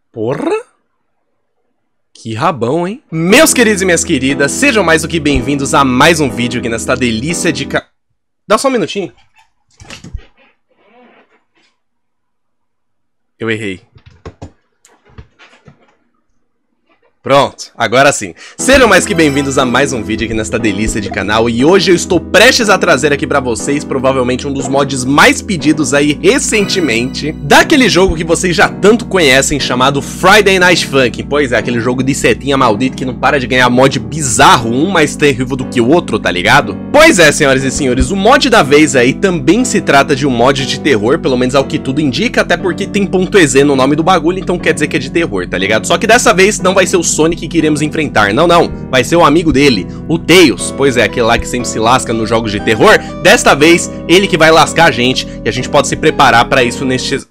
Porra! Que rabão, hein? Meus queridos e minhas queridas, sejam mais do que bem-vindos a mais um vídeo aqui nesta delícia de Dá só um minutinho. Eu errei. Pronto, agora sim. Sejam mais que bem-vindos a mais um vídeo aqui nesta delícia de canal. E hoje eu estou prestes a trazer aqui pra vocês provavelmente um dos mods mais pedidos aí recentemente, daquele jogo que vocês já tanto conhecem, chamado Friday Night Funkin'. Pois é, aquele jogo de setinha maldito que não para de ganhar mod bizarro, um mais terrível do que o outro, tá ligado? Pois é, senhoras e senhores, o mod da vez aí também se trata de um mod de terror, pelo menos ao que tudo indica, até porque tem .ez no nome do bagulho, então quer dizer que é de terror, tá ligado? Só que dessa vez não vai ser o Sonic que iremos enfrentar, não, vai ser o amigo dele, o Tails, pois é, aquele lá que sempre se lasca nos jogos de terror. Desta vez, ele que vai lascar a gente, e a gente pode se preparar pra isso neste...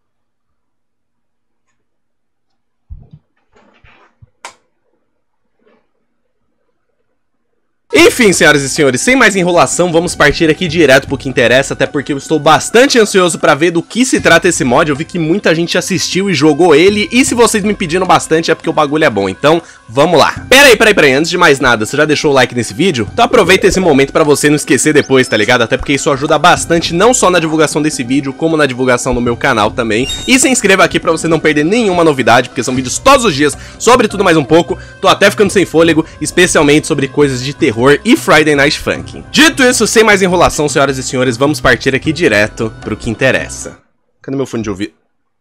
Enfim, senhoras e senhores, sem mais enrolação, vamos partir aqui direto pro que interessa, até porque eu estou bastante ansioso pra ver do que se trata esse mod. Eu vi que muita gente assistiu e jogou ele, e se vocês me pediram bastante é porque o bagulho é bom, então vamos lá. Peraí, antes de mais nada, você já deixou o like nesse vídeo? Então aproveita esse momento pra você não esquecer depois, tá ligado? Até porque isso ajuda bastante, não só na divulgação desse vídeo, como na divulgação do meu canal também. E se inscreva aqui pra você não perder nenhuma novidade, porque são vídeos todos os dias sobre tudo mais um pouco. Tô até ficando sem fôlego, especialmente sobre coisas de terror e Friday Night Funkin'. Dito isso, sem mais enrolação, senhoras e senhores, vamos partir aqui direto pro que interessa. Cadê meu fone de ouvido?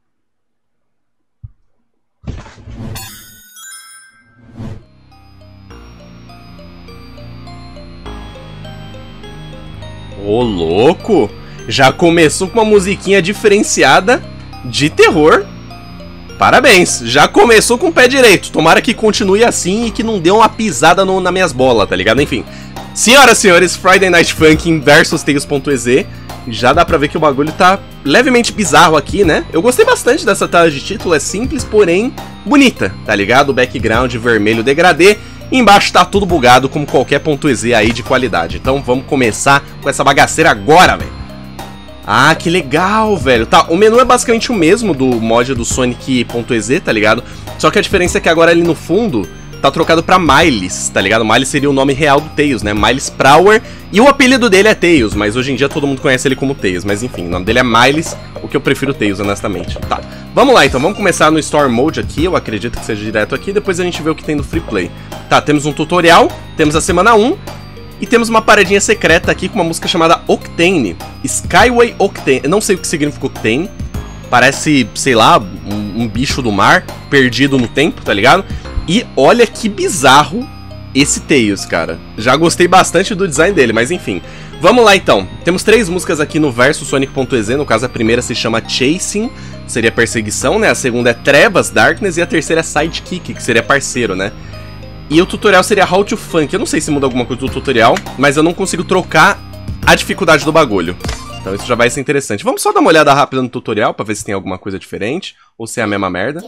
Ô, louco! Já começou com uma musiquinha diferenciada de terror. Parabéns, já começou com o pé direito. Tomara que continue assim e que não dê uma pisada nas minhas bolas, tá ligado? Enfim. Senhoras e senhores, Friday Night Funkin' versus Tails.ez. Já dá pra ver que o bagulho tá levemente bizarro aqui, né? Eu gostei bastante dessa tela de título, é simples, porém bonita, tá ligado? O background vermelho degradê. E embaixo tá tudo bugado, como qualquer .ez aí de qualidade. Então vamos começar com essa bagaceira agora, velho. Ah, que legal, velho. Tá, o menu é basicamente o mesmo do mod do Sonic.ez, tá ligado? Só que a diferença é que agora ali no fundo tá trocado pra Miles, tá ligado? Miles seria o nome real do Tails, né? Miles Prower. E o apelido dele é Tails, mas hoje em dia todo mundo conhece ele como Tails. Mas enfim, o nome dele é Miles, o que eu prefiro Tails, honestamente. Tá, vamos lá então, vamos começar no Store Mode aqui. Eu acredito que seja direto aqui, depois a gente vê o que tem no Free Play. Tá, temos um tutorial, temos a semana 1. E temos uma paradinha secreta aqui com uma música chamada Octane. Skyway Octane. Eu não sei o que significa Octane. Parece, sei lá, um bicho do mar perdido no tempo, tá ligado? E olha que bizarro esse Tails, cara. Já gostei bastante do design dele, mas enfim. Vamos lá então. Temos 3 músicas aqui no verso Sonic.ez. No caso, a primeira se chama Chasing, seria perseguição, né? A segunda é Trevas, Darkness. E a terceira é Sidekick, que seria parceiro, né? E o tutorial seria How to Funk. Eu não sei se muda alguma coisa do tutorial, mas eu não consigo trocar a dificuldade do bagulho. Então isso já vai ser interessante. Vamos só dar uma olhada rápida no tutorial pra ver se tem alguma coisa diferente. Ou se é a mesma merda.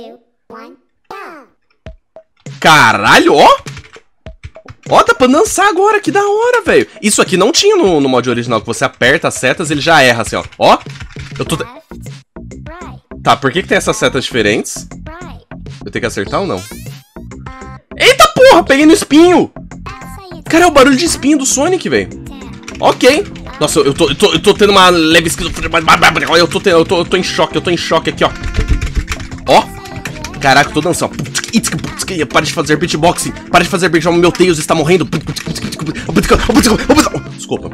Caralho, ó! Ó, dá pra dançar agora, que da hora, velho. Isso aqui não tinha no mod original, que você aperta as setas e ele já erra assim, ó. Ó, eu tô... Tá, por que tem essas setas diferentes? Eu tenho que acertar ou não? Eita porra, peguei no espinho! Cara, é o barulho de espinho do Sonic, velho. Ok. Nossa, eu tô tendo uma leve esquizofrenia. Eu tô em choque aqui, ó. Ó. Caraca, eu tô dançando. Para de fazer beatboxing. Para de fazer beatboxing. Meu Tails está morrendo. Desculpa.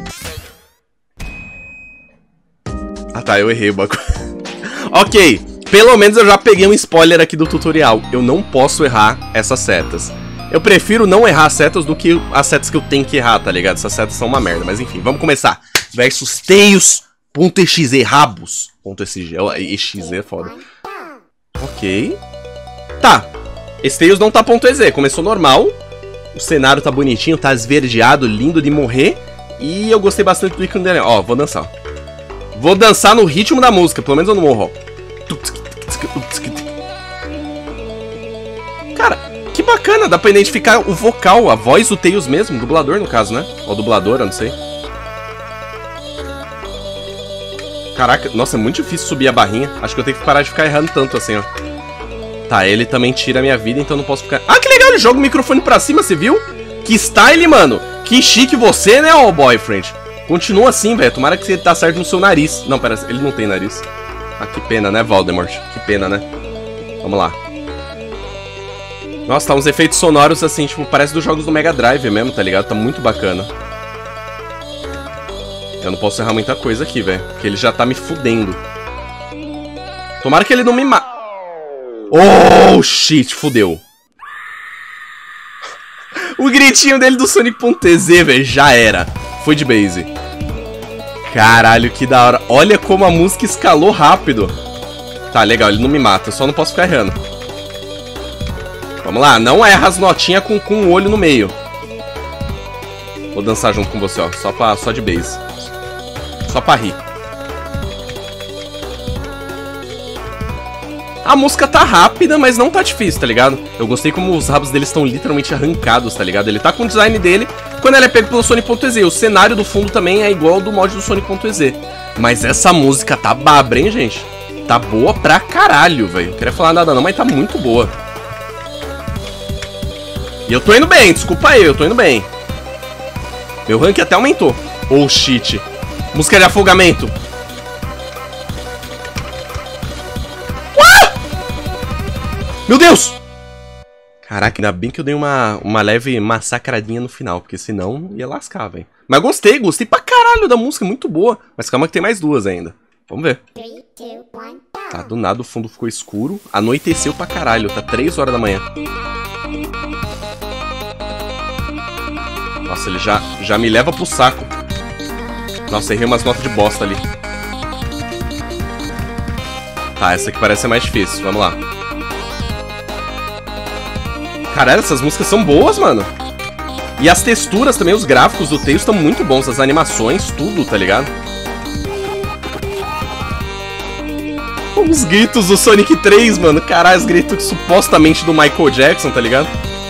Ah tá, eu errei o bagulho. Ok. Pelo menos eu já peguei um spoiler aqui do tutorial. Eu não posso errar essas setas. Eu prefiro não errar as setas do que as setas que eu tenho que errar, tá ligado? Essas setas são uma merda, mas enfim, vamos começar. Versus Tails.exe, rabos. .sg, exe é foda. Ok. Tá, esse Tails não tá .ez, começou normal. O cenário tá bonitinho, tá esverdeado, lindo de morrer. E eu gostei bastante do ícone dele. Ó, vou dançar. Vou dançar no ritmo da música, pelo menos eu não morro, ó. Cara, que bacana, dá pra identificar o vocal, a voz do Tails mesmo, dublador no caso, né? Ou dubladora, não sei. Caraca, nossa, é muito difícil subir a barrinha. Acho que eu tenho que parar de ficar errando tanto assim, ó. Tá, ele também tira a minha vida, então não posso ficar... Ah, que legal, ele joga o microfone pra cima, você viu? Que style, mano. Que chique você, né, ó, boyfriend. Continua assim, velho. Tomara que você tá certo no seu nariz. Não, pera, ele não tem nariz. Ah, que pena, né, Voldemort? Que pena, né? Vamos lá. Nossa, tá uns efeitos sonoros assim, tipo, parece dos jogos do Mega Drive mesmo, tá ligado? Tá muito bacana. Eu não posso errar muita coisa aqui, velho. Porque ele já tá me fudendo. Tomara que ele não me mate. Oh, shit, fudeu. O gritinho dele do Sonic.exe, velho, já era. Foi de base. Caralho, que da hora. Olha como a música escalou rápido. Tá, legal, ele não me mata, eu só não posso ficar errando. Vamos lá, não erra as notinhas com um olho no meio. Vou dançar junto com você, ó, só de base. Só pra rir. A música tá rápida, mas não tá difícil, tá ligado? Eu gostei como os rabos deles estão literalmente arrancados, tá ligado? Ele tá com o design dele quando ele é pego pelo Sonic.exe. O cenário do fundo também é igual ao do mod do Sonic.exe. Mas essa música tá babra, hein, gente? Tá boa pra caralho, velho. Não queria falar nada não, mas tá muito boa. E eu tô indo bem, desculpa aí, eu tô indo bem. Meu rank até aumentou. Oh, shit. Música de afogamento. Meu Deus! Caraca, ainda bem que eu dei uma leve massacradinha no final, porque senão ia lascar, velho. Mas gostei pra caralho da música, muito boa. Mas calma que tem mais duas ainda. Vamos ver. 3, 2, 1, tá, do nada o fundo ficou escuro. Anoiteceu pra caralho, tá 3 horas da manhã. Nossa, ele já me leva pro saco. Nossa, errei umas notas de bosta ali. Tá, essa aqui parece ser mais difícil, vamos lá. Caralho, essas músicas são boas, mano. E as texturas também, os gráficos do Tails estão muito bons. As animações, tudo, tá ligado? Os gritos do Sonic 3, mano. Caralho, os gritos supostamente do Michael Jackson, tá ligado?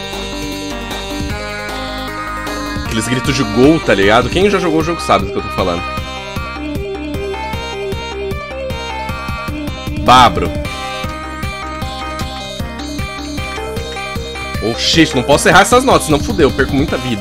Aqueles gritos de gol, tá ligado? Quem já jogou o jogo sabe do que eu tô falando. Babro. Oh, shit, não posso errar essas notas, senão fudeu, eu perco muita vida.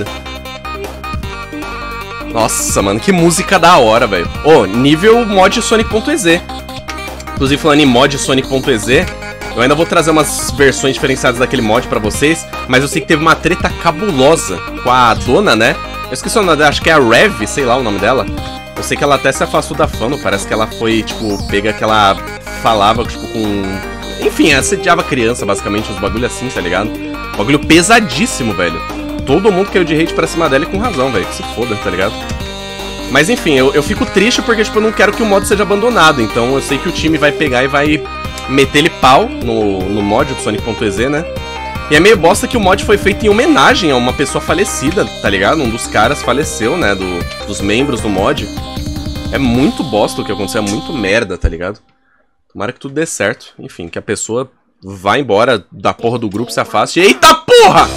Nossa, mano, que música da hora, velho. Oh, nível mod Sonic.exe. Inclusive, falando em mod Sonic.exe, eu ainda vou trazer umas versões diferenciadas daquele mod pra vocês, mas eu sei que teve uma treta cabulosa com a dona, né? Eu esqueci o nome dela, acho que é a Rev, sei lá o nome dela. Eu sei que ela até se afastou da fama, parece que ela foi, tipo, pega que ela falava, tipo, com... Enfim, assediava criança, basicamente, uns bagulho assim, tá ligado? Bagulho pesadíssimo, velho. Todo mundo caiu de hate pra cima dela e com razão, velho. Que se foda, tá ligado? Mas enfim, eu fico triste porque, tipo, eu não quero que o mod seja abandonado. Então eu sei que o time vai pegar e vai meter-lhe pau no mod do Sonic.exe, né? E é meio bosta que o mod foi feito em homenagem a uma pessoa falecida, tá ligado? Um dos caras faleceu, né? Dos membros do mod. É muito bosta o que aconteceu, é muito merda, tá ligado? Tomara que tudo dê certo. Enfim, que a pessoa vá embora da porra do grupo, se afaste. Eita porra!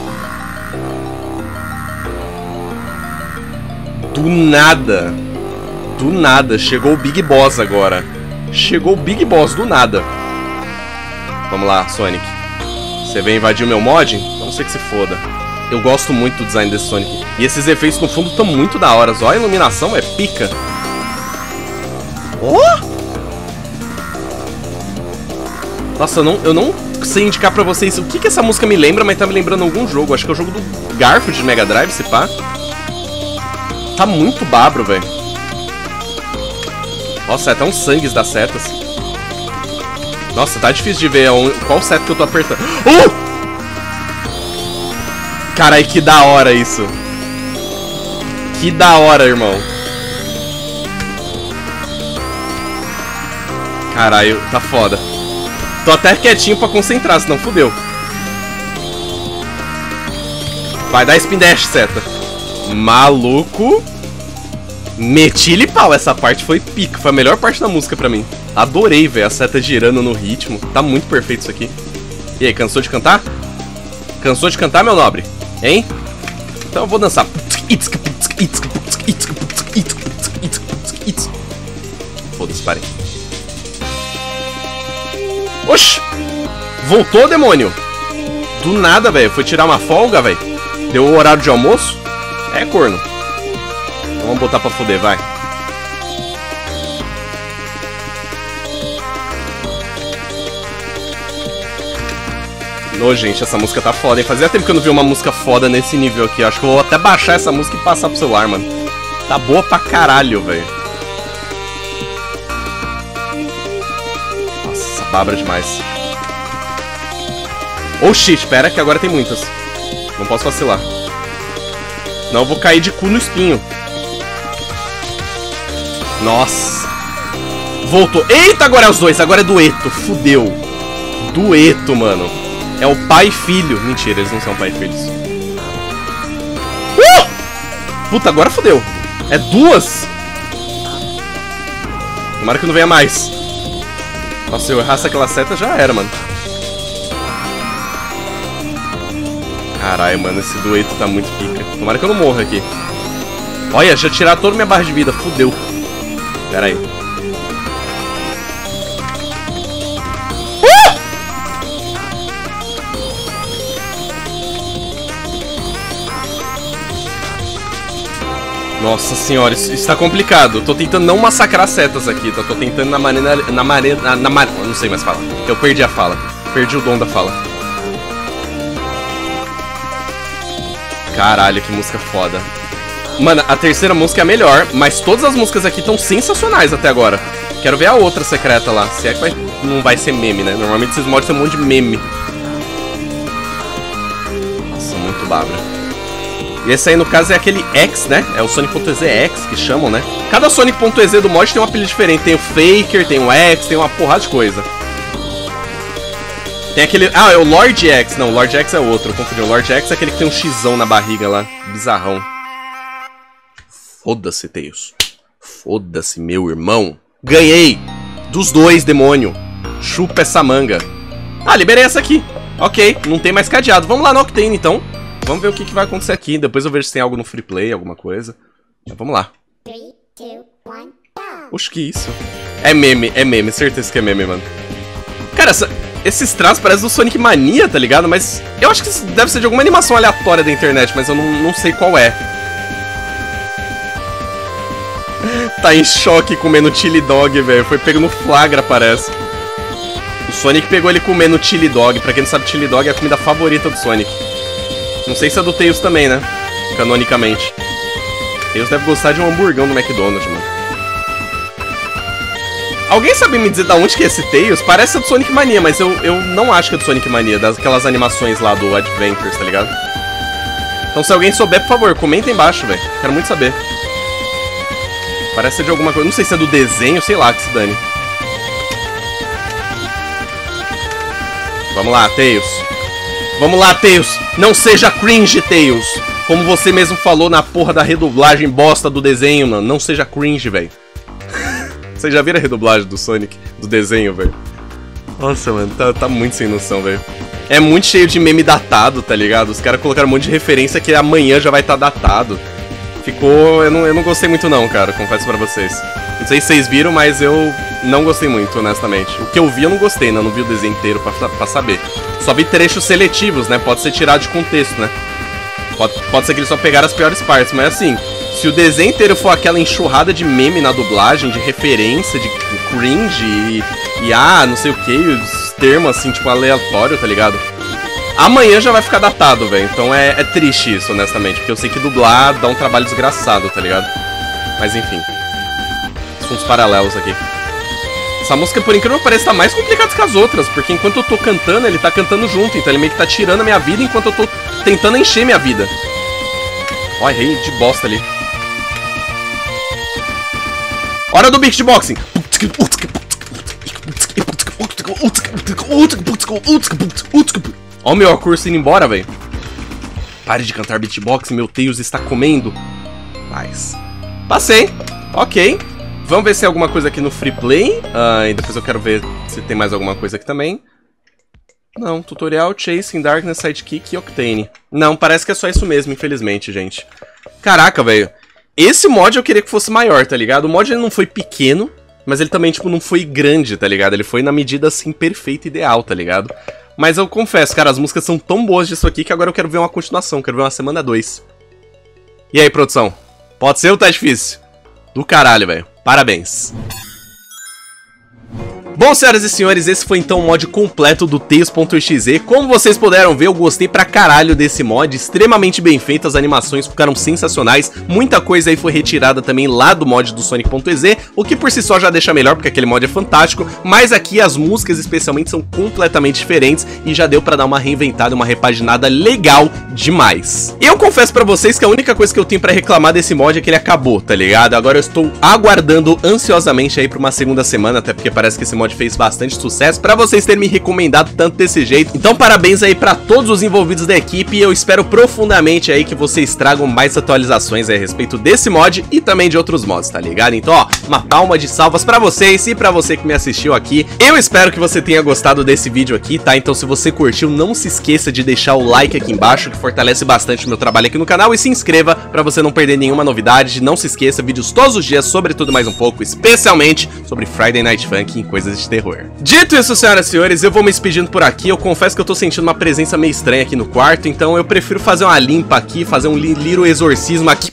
Do nada, chegou o Big Boss agora. Chegou o Big Boss, do nada. Vamos lá, Sonic. Você vem invadir o meu mod? Não sei que se foda. Eu gosto muito do design desse Sonic. E esses efeitos no fundo estão muito da hora. Olha a iluminação, é pica. Oh! Nossa, eu não sei indicar pra vocês o que essa música me lembra, mas tá me lembrando algum jogo. Acho que é o jogo do Garfield de Mega Drive, se pá. Tá muito babro, velho. Nossa, é até uns sangues das setas. Nossa, tá difícil de ver qual seta que eu tô apertando. Carai, que da hora isso. Que da hora, irmão. Caralho, tá foda. Tô até quietinho pra concentrar, senão fudeu. Vai dar spin dash, seta. Maluco. Meti-lhe pau, essa parte foi pica. Foi a melhor parte da música pra mim. Adorei, velho, a seta girando no ritmo. Tá muito perfeito isso aqui. E aí, cansou de cantar? Cansou de cantar, meu nobre? Hein? Então eu vou dançar. Foda-se, parem. Oxi! Voltou, demônio? Do nada, velho. Foi tirar uma folga, velho. Deu o horário de almoço? É, corno. Vamos botar pra foder, vai. Ô, gente, essa música tá foda, hein? Fazia tempo que eu não vi uma música foda nesse nível aqui. Acho que eu vou até baixar essa música e passar pro celular, mano. Tá boa pra caralho, velho. Nossa, babra demais. Oh, shit, pera que agora tem muitas. Não posso vacilar. Não, eu vou cair de cu no espinho. Nossa. Voltou. Eita, agora é os dois. Agora é dueto. Fudeu. Dueto, mano. É o pai e filho. Mentira, eles não são pai e filhos. Puta, agora fodeu. É duas? Tomara que não venha mais. Nossa, se eu errasse aquela seta já era, mano. Caralho, mano, esse dueto tá muito pica. Tomara que eu não morra aqui. Olha, já tiraram toda a minha barra de vida. Fudeu. Pera aí. Nossa senhora, isso tá complicado. Tô tentando não massacrar setas aqui, tá? Tô tentando não sei mais falar. Eu perdi a fala. Perdi o dom da fala. Caralho, que música foda. Mano, a terceira música é a melhor, mas todas as músicas aqui estão sensacionais até agora. Quero ver a outra secreta lá. Se é que não vai ser meme, né? Normalmente esses mods são um monte de meme. Nossa, muito babra. E esse aí, no caso, é aquele X, né? É o Sonic.exe X que chamam, né? Cada Sonic.exe do mod tem um apelido diferente. Tem o Faker, tem o X, tem uma porrada de coisa. Tem aquele... Ah, é o Lord X. Não, o Lord X é outro. Eu confundi. O Lord X é aquele que tem um xão na barriga lá. Bizarrão. Foda-se, Tails. Foda-se, meu irmão. Ganhei! Dos dois, demônio. Chupa essa manga. Ah, liberei essa aqui. Ok, não tem mais cadeado. Vamos lá no Octane, então. Vamos ver o que vai acontecer aqui. Depois eu vejo se tem algo no free play, alguma coisa. Então, vamos lá. 3, 2, 1, go! Oxe, que isso? É meme, certeza que é meme, mano. Cara, esses traços parecem do Sonic Mania, tá ligado? Mas eu acho que isso deve ser de alguma animação aleatória da internet, mas eu não sei qual é. Tá em choque comendo chili dog, velho. Foi pego no flagra, parece. O Sonic pegou ele comendo chili dog. Pra quem não sabe, chili dog é a comida favorita do Sonic. Não sei se é do Tails também, né? Canonicamente. Tails deve gostar de um hamburgão do McDonald's, mano. Alguém sabe me dizer da onde que é esse Tails? Parece ser do Sonic Mania, mas eu não acho que é do Sonic Mania. Daquelas animações lá do Adventures, tá ligado? Então se alguém souber, por favor, comenta aí embaixo, velho. Quero muito saber. Parece ser de alguma coisa. Não sei se é do desenho, sei lá, que se dane. Vamos lá, Tails. Vamos lá, Tails. Não seja cringe, Tails. Como você mesmo falou na porra da redublagem bosta do desenho, mano. Não seja cringe, velho. Vocês já viram a redublagem do Sonic, do desenho, velho? Nossa, mano, tá muito sem noção, velho. É muito cheio de meme datado, tá ligado? Os caras colocaram um monte de referência que amanhã já vai estar datado. Ficou... Eu não gostei muito não, cara, confesso pra vocês. Não sei se vocês viram, mas eu não gostei muito, honestamente. O que eu vi eu não gostei, né? Eu não vi o desenho inteiro pra saber. Só vi trechos seletivos, né? Pode ser tirado de contexto, né? Pode ser que eles só pegaram as piores partes, mas assim... Se o desenho inteiro for aquela enxurrada de meme na dublagem, de referência, de cringe e não sei o que, os termos assim, tipo, aleatório, tá ligado? Amanhã já vai ficar datado, velho. Então é triste isso, honestamente. Porque eu sei que dublar dá um trabalho desgraçado, tá ligado? Mas enfim. Fundos paralelos aqui. Essa música, por incrível que pareça, tá mais complicada que as outras. Porque enquanto eu tô cantando, ele tá cantando junto. Então ele meio que tá tirando a minha vida enquanto eu tô tentando encher minha vida. Ó, errei de bosta ali. Hora do beatboxing! Ó o meu curso indo embora, velho. Pare de cantar beatboxing, meu Tails está comendo. Mas... Passei. Ok. Vamos ver se tem alguma coisa aqui no free play. E depois eu quero ver se tem mais alguma coisa aqui também. Não, tutorial, Chasing, Darkness, Sidekick e Octane. Não, parece que é só isso mesmo, infelizmente, gente. Caraca, velho. Esse mod eu queria que fosse maior, tá ligado? O mod ele não foi pequeno, mas ele também, tipo, não foi grande, tá ligado? Ele foi na medida, assim, perfeita e ideal, tá ligado? Mas eu confesso, cara, as músicas são tão boas disso aqui que agora eu quero ver uma continuação, quero ver uma semana 2. E aí, produção? Pode ser ou tá difícil? Do caralho, velho. Parabéns. Bom, senhoras e senhores, esse foi então o mod completo do Tails.exe. Como vocês puderam ver, eu gostei pra caralho desse mod, extremamente bem feito, as animações ficaram sensacionais, muita coisa aí foi retirada também lá do mod do Sonic.exe, o que por si só já deixa melhor, porque aquele mod é fantástico, mas aqui as músicas especialmente são completamente diferentes e já deu pra dar uma reinventada, uma repaginada legal demais. Eu confesso pra vocês que a única coisa que eu tenho pra reclamar desse mod é que ele acabou, tá ligado? Agora eu estou aguardando ansiosamente aí pra uma segunda semana, até porque parece que esse mod fez bastante sucesso, pra vocês terem me recomendado tanto desse jeito. Então parabéns aí pra todos os envolvidos da equipe e eu espero profundamente aí que vocês tragam mais atualizações aí a respeito desse mod e também de outros mods, tá ligado? Então ó, uma palma de salvas pra vocês e pra você que me assistiu aqui. Eu espero que você tenha gostado desse vídeo aqui, tá? Então se você curtiu, não se esqueça de deixar o like aqui embaixo, que fortalece bastante o meu trabalho aqui no canal, e se inscreva pra você não perder nenhuma novidade. Não se esqueça, vídeos todos os dias sobre tudo mais um pouco, especialmente sobre Friday Night Funkin' e coisas de terror. Dito isso, senhoras e senhores, eu vou me despedindo por aqui. Eu confesso que eu tô sentindo uma presença meio estranha aqui no quarto, então eu prefiro fazer uma limpa aqui, fazer um little exorcismo aqui.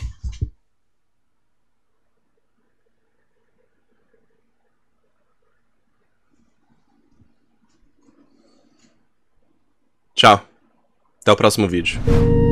Tchau. Até o próximo vídeo.